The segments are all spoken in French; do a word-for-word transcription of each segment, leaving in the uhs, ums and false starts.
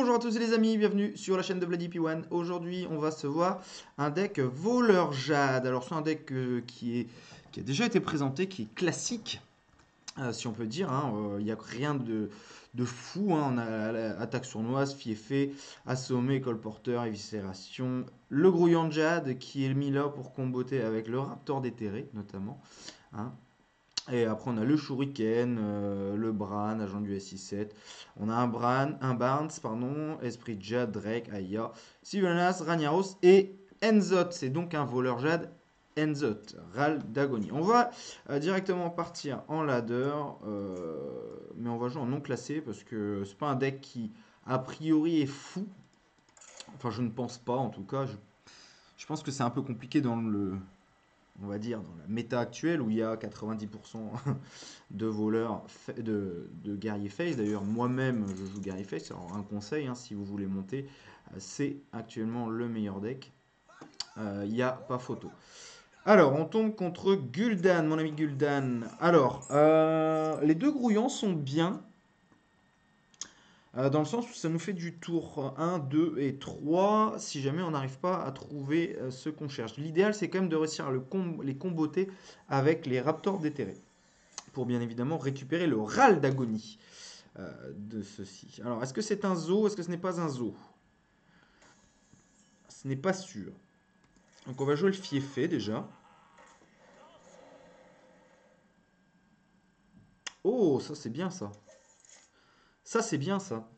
Bonjour à tous les amis, bienvenue sur la chaîne de Bloody P un. Aujourd'hui, on va se voir un deck voleur jade. Alors, c'est un deck euh, qui, est, qui a déjà été présenté, qui est classique, euh, si on peut dire. hein. Euh, Il n'y a rien de, de fou. hein. On a la- attaque sournoise, fiefé, assommé, colporteur, éviscération. Le grouillant de jade qui est mis là pour comboter avec le raptor déterré, notamment. hein. Et après, on a le Shuriken, euh, le Bran, agent du S I sept. On a un Bran, un Barnes, pardon, Esprit de Jade, Drake, Aya, Sylvanas, Ragnaros et Enzot. C'est donc un voleur Jade, Enzot, Ral d'Agonie. On va euh, directement partir en ladder, euh, mais on va jouer en non classé parce que c'est pas un deck qui, a priori, est fou. Enfin, je ne pense pas, en tout cas. Je, je pense que c'est un peu compliqué dans le, on va dire, dans la méta actuelle où il y a quatre-vingt-dix pour cent de voleurs, de, de guerrier face. D'ailleurs, moi-même, je joue guerrier face. Alors, un conseil, hein, si vous voulez monter, euh, c'est actuellement le meilleur deck. Euh, Il n'y a pas photo. Alors, on tombe contre Gul'dan, mon ami Gul'dan. Alors, euh, les deux grouillants sont bien. euh, dans le sens où ça nous fait du tour un, deux et trois si jamais on n'arrive pas à trouver euh, ce qu'on cherche. L'idéal, c'est quand même de réussir à le com- les comboter avec les raptors déterrés pour bien évidemment récupérer le râle d'agonie euh, de ceci. Alors, est-ce que c'est un zoo? Est-ce que ce n'est pas un zoo? Ce n'est pas sûr. Donc, on va jouer le fiefé déjà. Oh, ça c'est bien ça. Ça c'est bien ça.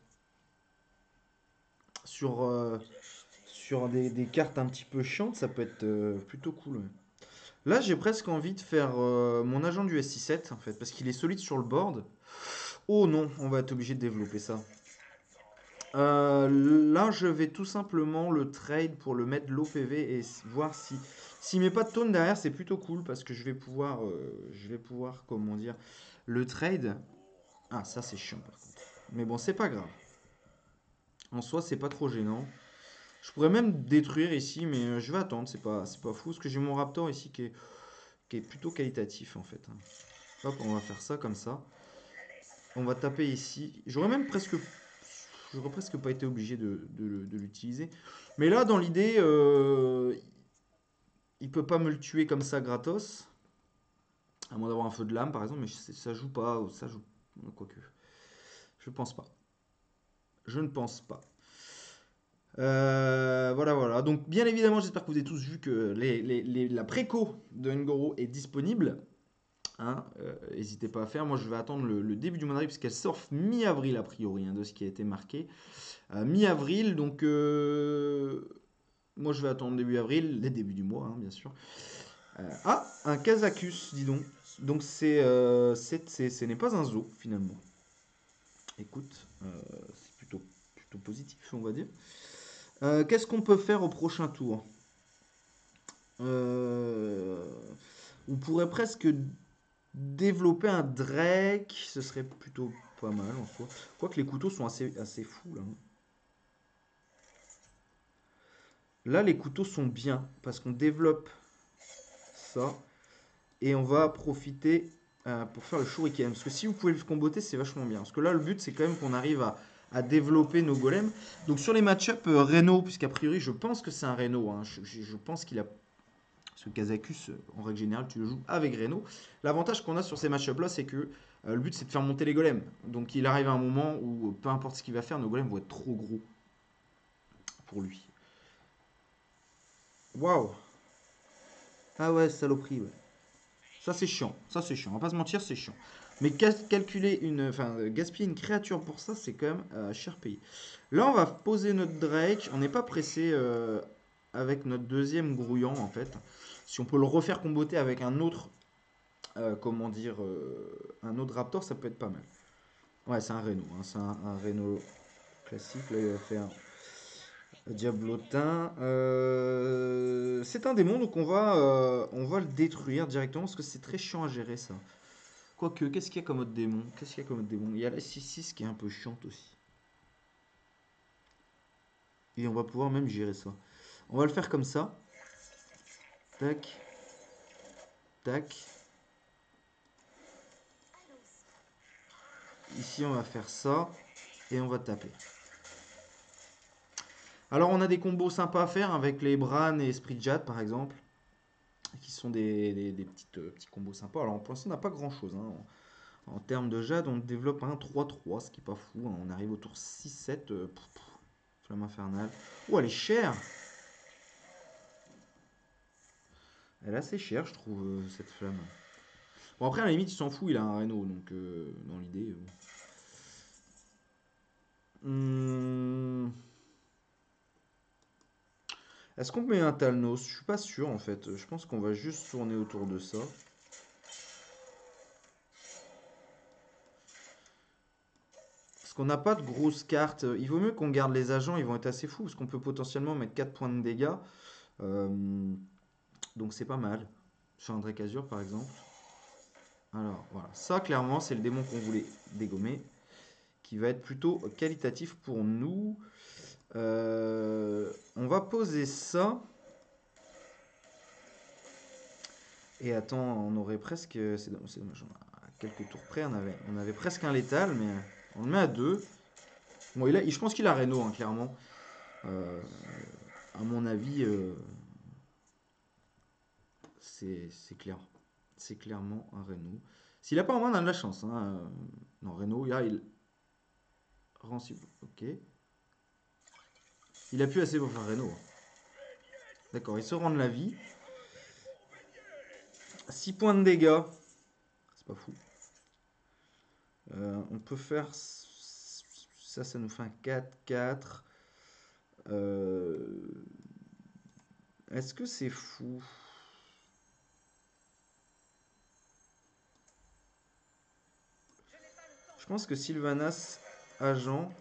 Sur, euh, sur des, des cartes un petit peu chiantes, ça peut être euh, plutôt cool. ouais. Là, j'ai presque envie de faire euh, mon agent du S I sept en fait, parce qu'il est solide sur le board. Oh non, on va être obligé de développer ça. Euh, là, je vais tout simplement le trade pour le mettre low P V et s- voir si s'il met pas de taunt derrière, c'est plutôt cool parce que je vais pouvoir, euh, je vais pouvoir, comment dire, le trade. Ah, ça c'est chiant par contre. Mais bon, c'est pas grave. En soi, c'est pas trop gênant. Je pourrais même détruire ici, mais euh, je vais attendre. C'est pas, c'est pas fou parce que j'ai mon Raptor ici qui est, qui est plutôt qualitatif en fait. hein. Hop, on va faire ça comme ça. On va taper ici. J'aurais même presque J'aurais presque pas été obligé de, de- de l'utiliser. Mais là, dans l'idée, euh, il peut pas me le tuer comme ça gratos. À moins d'avoir un feu de lame, par exemple, mais je- ça joue pas. ou Ça joue. Quoique. Je pense pas. Je ne pense pas. Euh, voilà, voilà. Donc, bien évidemment, j'espère que vous avez tous vu que les- les- les- la préco de Ngoro est disponible. Hein, euh, n'hésitez pas à faire. Moi, je vais attendre le, le début du mois d'avril, puisqu'elle sort mi-avril, a priori, hein, de ce qui a été marqué. Euh, mi-avril, donc euh, moi je vais attendre début avril, les débuts du mois, hein, bien sûr. Euh, ah, un Kazakus, dis donc. Donc c'est, euh, c'est- c'est- ce n'est pas un zoo finalement. Écoute, euh, c'est plutôt, plutôt positif, on va dire. Euh, Qu'est-ce qu'on peut faire au prochain tour? Euh, On pourrait presque développer un Drake, ce serait plutôt pas mal en soi. Quoique les couteaux sont assez, assez fous là. hein. Là, les couteaux sont bien parce qu'on développe ça. Et on va profiter euh, pour faire le shuriken. Parce que si vous pouvez le comboter, c'est vachement bien. Parce que là, le but, c'est quand même qu'on arrive à, à développer nos golems. Donc sur les match-up euh, Reno, puisqu'a priori, je pense que c'est un Reno. hein. Je, je- je pense qu'il a. Ce Kazakus, euh, en règle générale, tu le joues avec Reno. L'avantage qu'on a sur ces match-up là, c'est que euh, le but, c'est de faire monter les golems. Donc il arrive à un moment où, euh, peu importe ce qu'il va faire, nos golems vont être trop gros pour lui. Waouh! Ah ouais, saloperie, ouais. Ça c'est chiant, ça c'est chiant, on va pas se mentir, c'est chiant. Mais cal- calculer une, enfin euh, gaspiller une créature pour ça, c'est quand même euh, cher payé. Là, on va poser notre Drake. On n'est pas pressé euh, avec notre deuxième grouillant en fait. Si on peut le refaire comboter avec un autre, euh, comment dire, euh, un autre Raptor, ça peut être pas mal. Ouais, c'est un Reno, hein, c'est un, un Reno classique. Là, il va faire Diablotin. Euh, c'est un démon, donc on va, euh, on va le détruire directement parce que c'est très chiant à gérer ça. Quoique, qu'est-ce qu'il y a comme autre démon? Qu'est-ce qu'il y a comme autre démon? Il y a la six six qui est un peu chiante aussi. Et on va pouvoir même gérer ça. On va le faire comme ça. Tac, tac. Ici, on va faire ça. Et on va taper. Alors on a des combos sympas à faire avec les Bran et Esprit de Jade par exemple, qui sont des, des- des petites, euh, petits combos sympas. Alors pour l'instant on n'a pas grand chose. En, en termes de Jade, on développe un trois trois, ce qui est pas fou, hein. On arrive au tour six sept. euh, pff, pff, Flamme infernale. Oh, elle est chère! Elle est assez chère, je trouve, euh, cette flamme. Bon, après, à la limite, il s'en fout, il a un Rhino, donc euh, dans l'idée. euh. Hmm. Est-ce qu'on met un Talnos? Je suis pas sûr en fait. Je pense qu'on va juste tourner autour de ça. Parce qu'on n'a pas de grosses cartes. Il vaut mieux qu'on garde les agents, ils vont être assez fous. Parce qu'on peut potentiellement mettre quatre points de dégâts. Euh, donc c'est pas mal. Sur un Drake-Azur par exemple. Alors voilà. Ça clairement c'est le démon qu'on voulait dégommer. Qui va être plutôt qualitatif pour nous. Euh, on va poser ça. Et attends, on aurait presque. C'est dommage. À quelques tours près, on avait, on avait presque un létal, mais on le met à deux. Bon, il a, je pense qu'il a Reno, hein, clairement. Euh, à mon avis, euh, c'est c'est clair. C'est clairement un Reno. S'il a pas en main, on a de la chance. Hein. Non, Reno, là, il. Ok. Il a plus assez pour faire Reno. D'accord, il se rend de la vie. six points de dégâts. C'est pas fou. Euh, on peut faire ça, ça nous fait un quatre quatre. Euh, Est-ce que c'est fou? Je pense que Sylvanas, agent.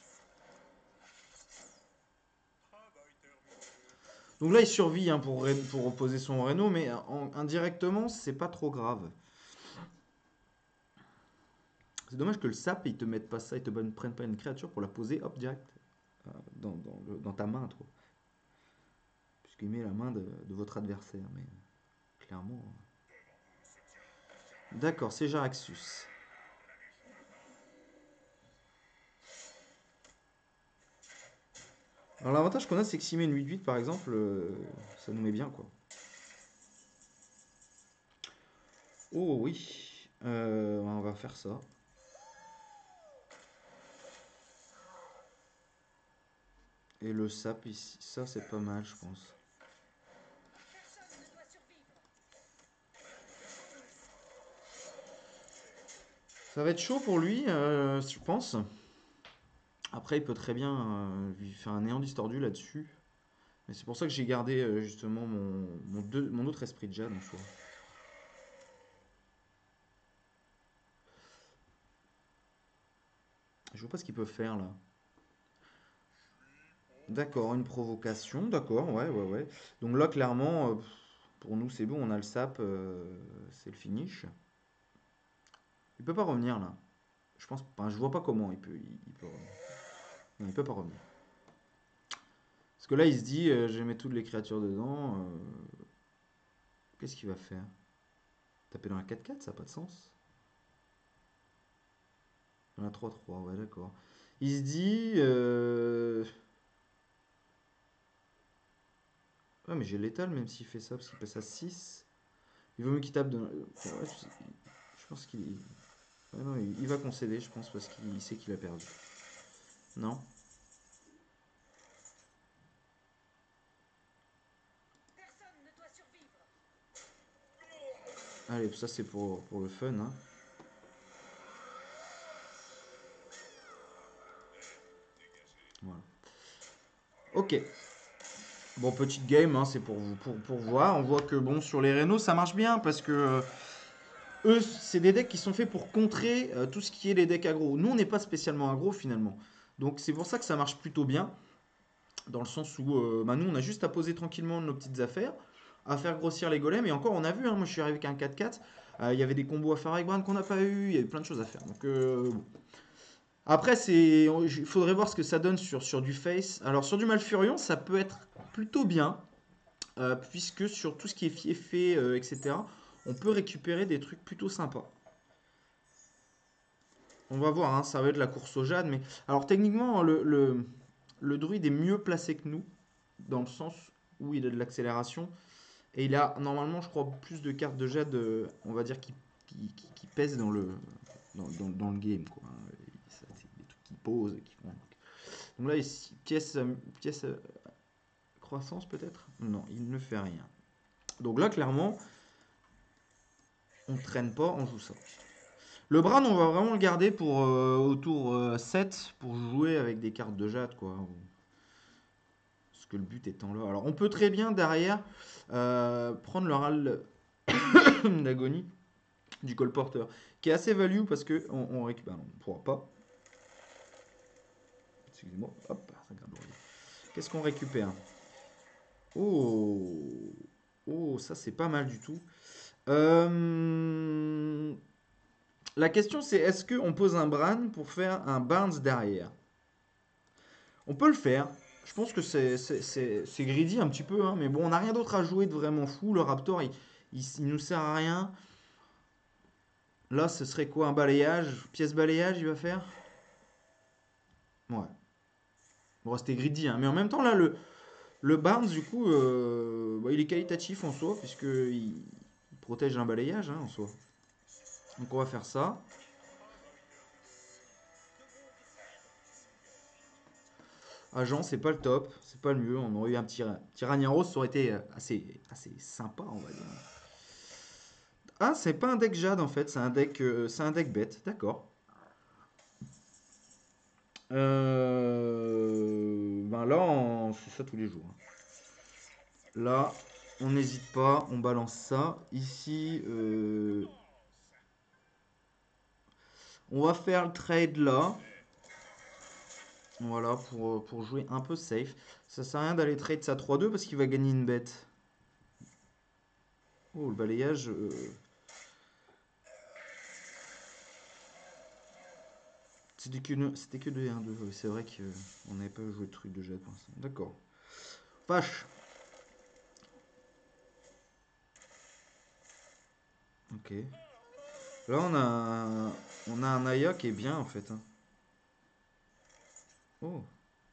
Donc là, il survit, hein, pour, pour opposer son Reno, mais en- indirectement, c'est pas trop grave. C'est dommage que le sap, ils te mettent pas ça, ils te prennent pas une créature pour la poser, hop, direct, euh, dans, dans le- dans ta main, toi. Puisqu'il met la main de, de votre adversaire, mais clairement. euh. D'accord, c'est Jaraxxus. Alors l'avantage qu'on a, c'est que s'il met une huit huit par exemple, euh, ça nous met bien, quoi. Oh oui, Euh, on va faire ça. Et le sap ici, ça c'est pas mal, je pense. Ça va être chaud pour lui, euh, je pense. Après, il peut très bien euh, lui faire un néant distordu là-dessus. Mais c'est pour ça que j'ai gardé euh, justement mon, mon, deux- mon autre esprit de Jade en soi. Je vois pas ce qu'il peut faire là. D'accord, une provocation, d'accord, ouais, ouais, ouais. Donc là, clairement, euh, pour nous, c'est bon, on a le sap, euh, c'est le finish. Il peut pas revenir là. Je pense, enfin, je vois pas comment il peut, il, il peut revenir. Non, il peut pas revenir. Parce que là, il se dit, euh, je vais mettre toutes les créatures dedans. euh, Qu'est-ce qu'il va faire? Taper dans la quatre quatre, ça n'a pas de sens. Dans la trois trois, ouais, d'accord. Il se dit, euh, ouais, mais j'ai létal même s'il fait ça, parce qu'il passe à six. Il vaut mieux qu'il tape de. Ouais, je, je pense qu'il. Ouais, non, il, il va concéder, je pense, parce qu'il sait qu'il a perdu. Non? Allez, ça c'est pour, pour le fun, hein. Voilà. Ok. Bon, petite game, hein, c'est pour, vous- pour, pour voir. On voit que, bon, sur les Rénaux, ça marche bien, parce que euh, eux, c'est des decks qui sont faits pour contrer euh, tout ce qui est les decks aggro. Nous, on n'est pas spécialement aggro, finalement. Donc, c'est pour ça que ça marche plutôt bien. Dans le sens où euh, bah, nous, on a juste à poser tranquillement nos petites affaires, à faire grossir les golems. Et encore, on a vu, hein, moi je suis arrivé avec un quatre quatre. euh, Il y avait des combos à faire avec Bran qu'on n'a pas eu. Il y avait plein de choses à faire. Donc, euh, bon. Après, c'est, il faudrait voir ce que ça donne sur, sur du face. Alors, sur du Malfurion, ça peut être plutôt bien. euh, puisque sur tout ce qui est fiefé, euh, et cetera, on peut récupérer des trucs plutôt sympas. On va voir, hein, ça va être la course au jade. Mais alors, techniquement, le, le, le druide est mieux placé que nous, dans le sens où il a de l'accélération. Et il a normalement, je crois, plus de cartes de jade, euh, on va dire, qui, qui, qui- qui pèsent dans le, dans, dans- dans le game, quoi. Ça, c'est des trucs qui posent, qui font. Donc là, ici, pièce, euh, pièce euh, croissance peut-être? Non, il ne fait rien. Donc là, clairement, on traîne pas, on joue ça. Le Bran, on va vraiment le garder pour euh, au tour euh, sept pour jouer avec des cartes de jade, quoi. Parce que le but étant là. Alors, on peut très bien derrière euh, prendre le râle d'agonie du colporteur, qui est assez value parce que on, on récupère. Non, on ne pourra pas. Excusez-moi. Hop, ça garde l'oreille. Qu'est-ce qu'on récupère? Oh, oh, ça c'est pas mal du tout. Euh, La question c'est est-ce qu'on pose un Bran pour faire un Barnes derrière? On peut le faire. Je pense que c'est c'est- c'est- c'est greedy un petit peu, hein, mais bon, on n'a rien d'autre à jouer de vraiment fou. Le Raptor, il, il, il nous sert à rien. Là, ce serait quoi un balayage? Pièce balayage, il va faire? Ouais. Bon, c'était greedy, hein. Mais en même temps, là, le, le Barnes, du coup, euh, bah, il est qualitatif en soi, puisqu'il il protège un balayage, hein, en soi. Donc, on va faire ça. Agent, c'est pas le top, c'est pas le mieux. On aurait eu un petit Tyranniaros, ça aurait été euh, assez, assez sympa, on va dire. Ah, c'est pas un deck Jade en fait, c'est un deck, euh, c'est un deck bête, d'accord. Euh, Ben là, on fait ça tous les jours. Là, on n'hésite pas, on balance ça. Ici, euh, on va faire le trade là. Voilà, pour, pour jouer un peu safe. Ça sert à rien d'aller trade ça trois deux parce qu'il va gagner une bête. Oh, le balayage. euh, C'était que, c'était que deux un deux. Ouais, c'est vrai qu'on n'avait pas joué de truc de jet pour l'instant. D'accord. Fâche. Ok. Là, on a, un- on a un Aya qui est bien en fait, hein. Oh.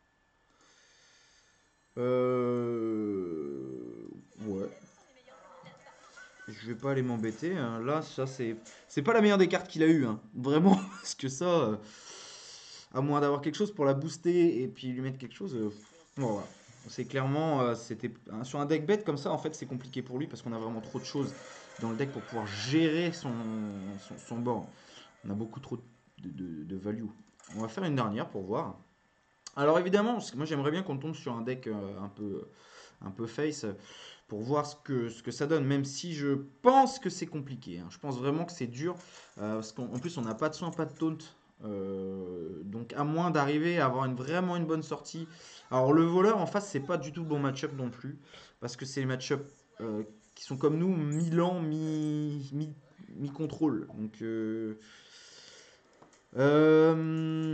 Euh... Ouais. Je vais pas aller m'embêter, hein. Là, ça, c'est. C'est pas la meilleure des cartes qu'il a eu, hein. Vraiment. Parce que ça. euh, À moins d'avoir quelque chose pour la booster et puis lui mettre quelque chose. euh, bon, voilà. C'est clairement. euh, c'était hein, sur un deck bête comme ça, en fait, c'est compliqué pour lui parce qu'on a vraiment trop de choses dans le deck pour pouvoir gérer son, son, son board. On a beaucoup trop de, de, de value. On va faire une dernière pour voir. Alors évidemment, parce que moi j'aimerais bien qu'on tombe sur un deck euh, un peu, un peu face euh, pour voir ce que, ce que ça donne, même si je pense que c'est compliqué, hein. Je pense vraiment que c'est dur, euh, parce qu'en en plus on n'a pas de soin, pas de taunt. Euh, donc à moins d'arriver à avoir une, vraiment une bonne sortie. Alors le voleur en face, c'est pas du tout le bon match-up non plus, parce que c'est les match-up euh, qui sont comme nous, mi-lent, mi, mi, mi-contrôle. Donc euh, euh,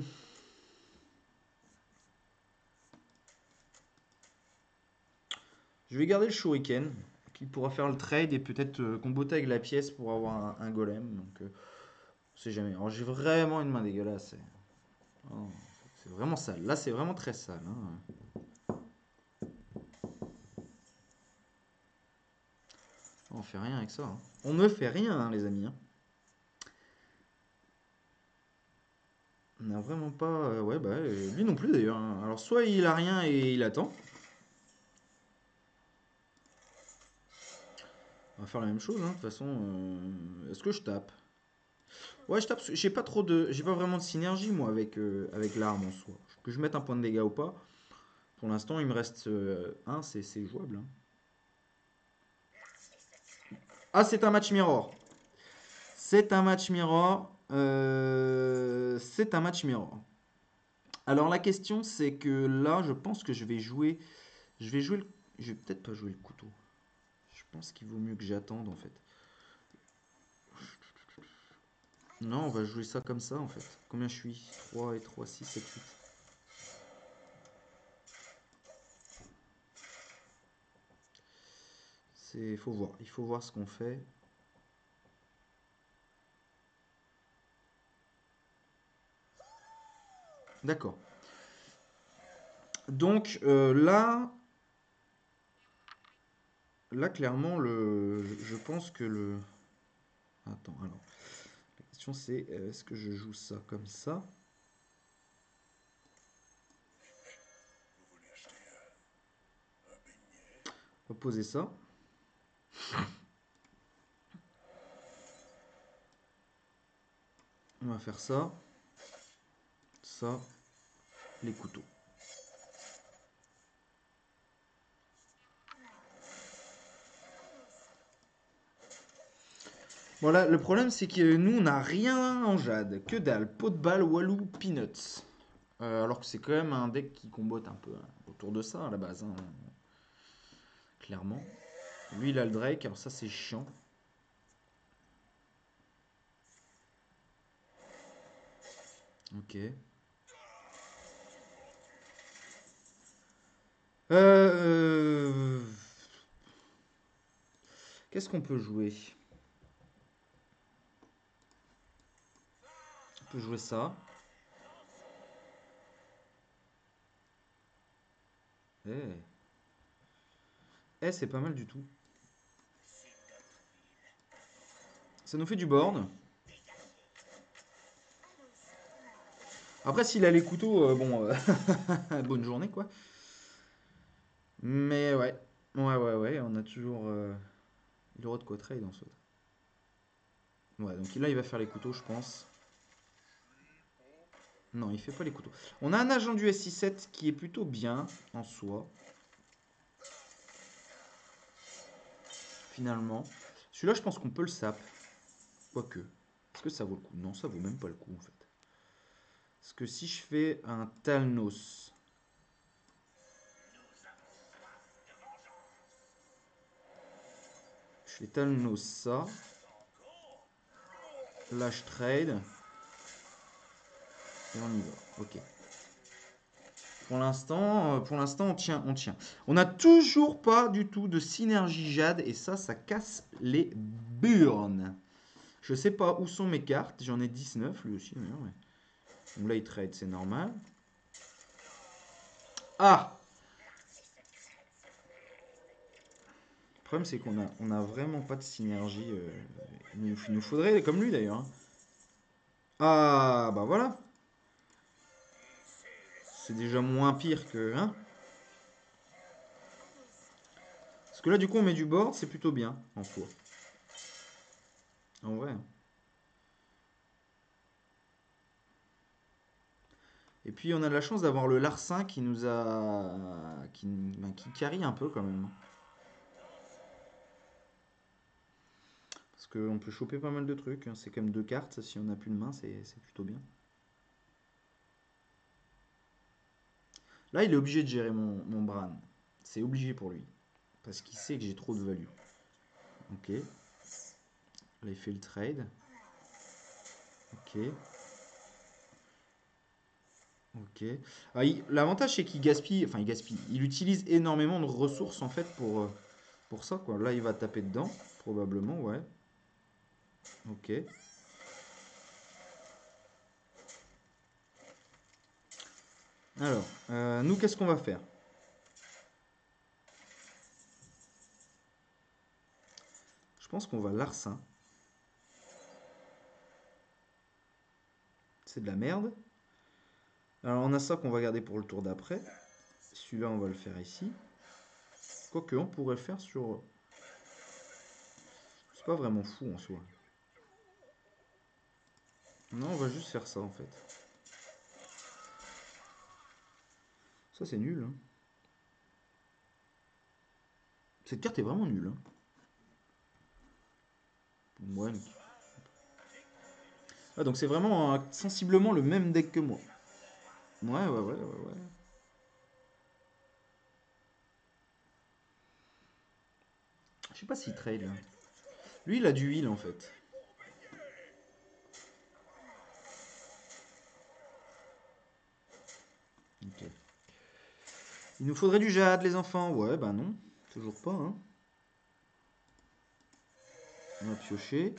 je vais garder le Shuriken, qui pourra faire le trade et peut-être euh, comboter avec la pièce pour avoir un, un golem. Donc, euh, on sait jamais. Alors, j'ai vraiment une main dégueulasse. C'est oh, c'est vraiment sale. Là, c'est vraiment très sale, hein. On fait rien avec ça, hein. On ne fait rien, hein, les amis, hein. On n'a vraiment pas. euh, ouais, bah, euh, lui non plus d'ailleurs, hein. Alors, soit il a rien et il attend. On va faire la même chose, hein. De toute façon, euh, est-ce que je tape? Ouais, je tape. J'ai pas trop de. J'ai pas vraiment de synergie, moi, avec, euh, avec l'arme en soi. Que je mette un point de dégâts ou pas. Pour l'instant, il me reste euh, un, c'est c'est jouable, hein. Ah, c'est un match mirror. C'est un match mirror. Euh, c'est un match mirror. Alors la question, c'est que là, je pense que je vais jouer. Je vais jouer le. Je vais peut-être pas jouer le couteau. Je pense qu'il vaut mieux que j'attende en fait. Non, on va jouer ça comme ça en fait. Combien je suis? Trois et trois, six, sept, huit. C'est. Il faut voir. Il faut voir ce qu'on fait. D'accord. Donc euh, là, là clairement, le, je, je pense que le... Attends, alors. La question c'est, euh, est-ce que je joue ça comme ça? On va poser ça. On va faire ça. Ça. Les couteaux. Voilà, le problème c'est que nous on n'a rien en jade. Que dalle. Pot de balle, Walou, Peanuts. Euh, alors que c'est quand même un deck qui combote un peu hein, autour de ça à la base. Hein, clairement. Lui il a le Drake, alors ça c'est chiant. Ok. Euh... Qu'est-ce qu'on peut jouer? On peut jouer ça. Eh, eh c'est pas mal du tout. Ça nous fait du board. Après, s'il a les couteaux, euh, bon, euh, bonne journée, quoi. Mais ouais, ouais, ouais, ouais, on a toujours... Euh, il aura de quoi trade en soi. Ouais, donc là, il va faire les couteaux, je pense. Non, il fait pas les couteaux. On a un agent du S I sept qui est plutôt bien, en soi. Finalement. Celui-là, je pense qu'on peut le sap. Quoique. Est-ce que ça vaut le coup? Non, ça vaut même pas le coup, en fait. Parce que si je fais un Talnos... Je fais Talnos ça. Là, je trade. Et on y va. Ok. Pour l'instant, euh, pour l'instant, on tient, on tient. On n'a toujours pas du tout de synergie Jade et ça, ça casse les burnes. Je sais pas où sont mes cartes. J'en ai dix-neuf, lui aussi d'ailleurs. Ouais. Donc là, il trade, c'est normal. Ah! Le problème, c'est qu'on a, on a vraiment pas de synergie. euh, il, nous, il nous faudrait, comme lui d'ailleurs. Hein. Ah, bah voilà. C'est déjà moins pire que... Hein? Parce que là, du coup, on met du board, c'est plutôt bien, en soi. En vrai. Hein. Et puis, on a de la chance d'avoir le Larcin qui nous a... qui, ben, qui carry un peu, quand même. Parce qu'on peut choper pas mal de trucs. Hein. C'est quand même deux cartes. Si on n'a plus de main, c'est c'est plutôt bien. Là, il est obligé de gérer mon, mon Bran. C'est obligé pour lui. Parce qu'il sait que j'ai trop de value. Ok. Là, il fait le trade. Ok. Ok. Ah, il- L'avantage, c'est qu'il gaspille. Enfin, il gaspille. Il utilise énormément de ressources, en fait, pour, euh, pour ça, quoi. Là, il va taper dedans. Probablement, ouais. Ok. Alors, euh, nous, qu'est-ce qu'on va faire? Je pense qu'on va Larcin. C'est de la merde. Alors, on a ça qu'on va garder pour le tour d'après. Celui-là, on va le faire ici. Quoique, on pourrait le faire sur... C'est pas vraiment fou en soi. Non, on va juste faire ça en fait. Ça, c'est nul. Hein. Cette carte est vraiment nulle. Hein. Ouais. Ah, donc c'est vraiment euh, sensiblement le même deck que moi. Ouais, ouais, ouais, ouais, ouais. Je sais pas s'il trade là. Lui, il a du heal en fait. Ok. Il nous faudrait du jade, les enfants. Ouais, bah non. Toujours pas, hein. On va piocher.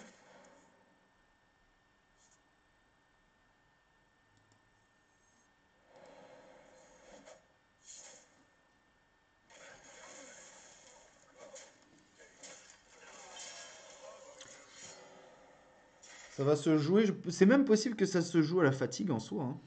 Ça va se jouer. je- C'est même possible que ça se joue à la fatigue en soi, hein.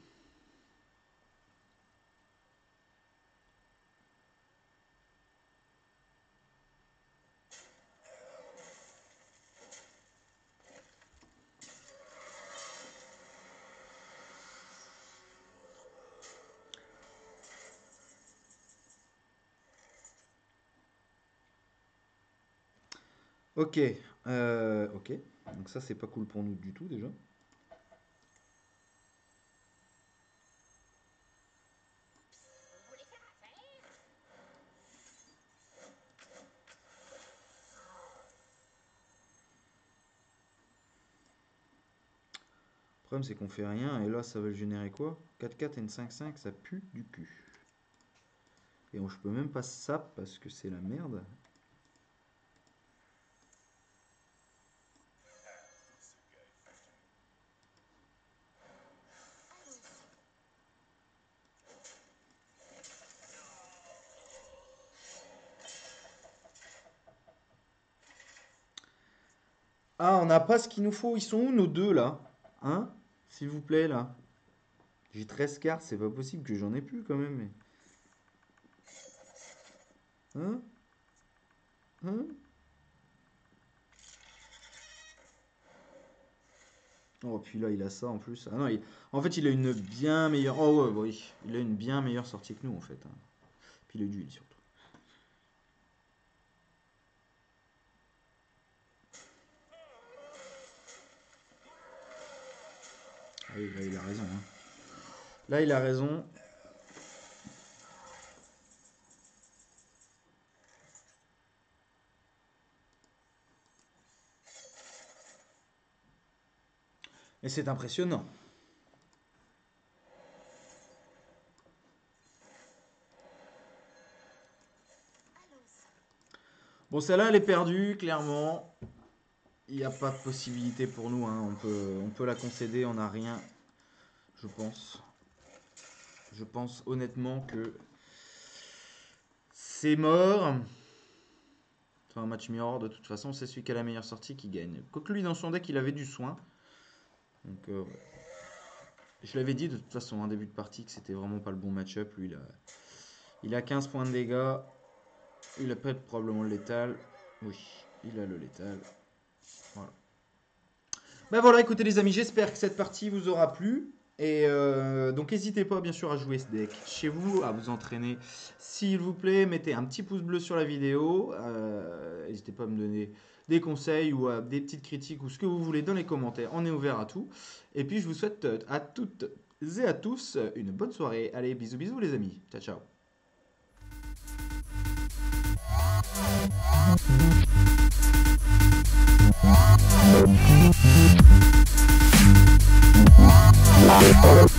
Ok, euh, ok. Donc ça, c'est pas cool pour nous du tout déjà. Le problème, c'est qu'on fait rien. Et là, ça va le générer quoi? quatre quatre N cinq cinq, ça pue du cul. Et on, je peux même pas sap parce que c'est la merde. Ah, on n'a pas ce qu'il nous faut. Ils sont où nos deux là? Hein? S'il vous plaît là. J'ai treize cartes, c'est pas possible que j'en ai plus quand même. mais- Hein? Hein? Oh, puis là, il a ça en plus. Ah non, il- en fait, il a une bien meilleure. Oh, ouais, bah oui. Il a une bien meilleure sortie que nous en fait, hein. Puis il a d'huile surtout. Ah oui, là, il a raison, hein. Là, il a raison. Et c'est impressionnant. Bon, celle-là, elle est perdue, clairement. Il n'y a pas de possibilité pour nous, hein. On peut, on peut la concéder, on n'a rien, je pense. Je pense honnêtement que c'est mort. C'est un match mirror, de toute façon, c'est celui qui a la meilleure sortie qui gagne. Quoique lui, dans son deck, il avait du soin. Donc, euh, ouais. Je l'avais dit de toute façon, en début de partie, que c'était vraiment pas le bon match-up. Lui, il a, il a quinze points de dégâts. Il a peut-être probablement le létal. Oui, il a le létal. Voilà. Ben voilà, écoutez les amis, j'espère que cette partie vous aura plu. Et euh, donc n'hésitez pas bien sûr à jouer ce deck chez vous, à vous entraîner. S'il vous plaît, mettez un petit pouce bleu sur la vidéo. Euh, N'hésitez pas à me donner des conseils ou à des petites critiques ou ce que vous voulez dans les commentaires. On est ouvert à tout. Et puis je vous souhaite à toutes et à tous une bonne soirée. Allez, bisous bisous les amis. Ciao ciao. Thank you.